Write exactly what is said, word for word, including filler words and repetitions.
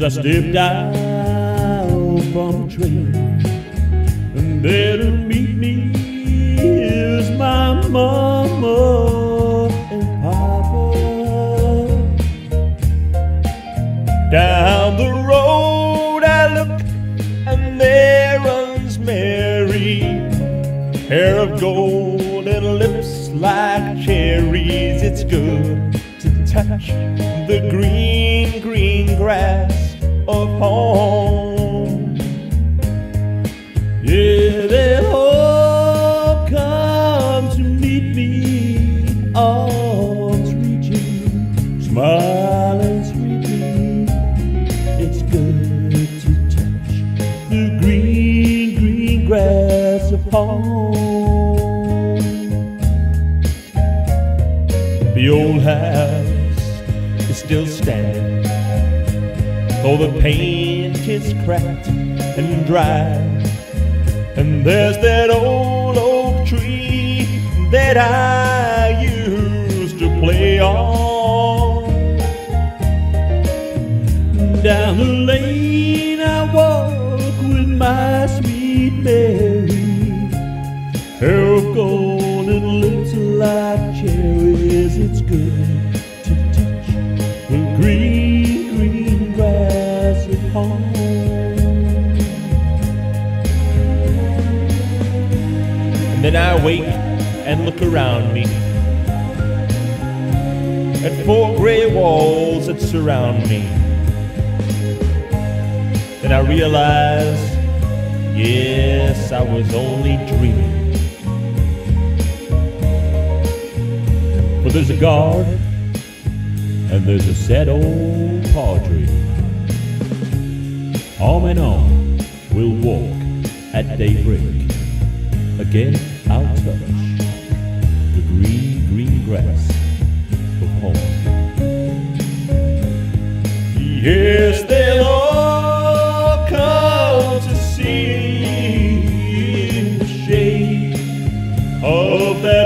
I step down from the train, and there to meet me is my mama and papa. Down the road I look, and there runs Mary, hair of gold and lips like cherries. It's good to touch the green, green grass of home. Yeah, they'll all come to meet me, arms reaching, smiling sweetly. It's good to touch the green, green grass of home. The old house is still standing, though the paint is cracked and dry. And there's that old oak tree that I used to play on. Down the lane I walk with my sweet Mary, hair of gold and lips like cherries. It's good to touch the green, green grass of home. And then I wake and look around me at four gray walls that surround me. Then I realize, yes, I was only dreaming. For there's a garden, and there's a sad old padre. Arm in arm, we'll walk at daybreak. Again, I'll touch the green, green grass of home. Yes, they'll all come to see the shade of that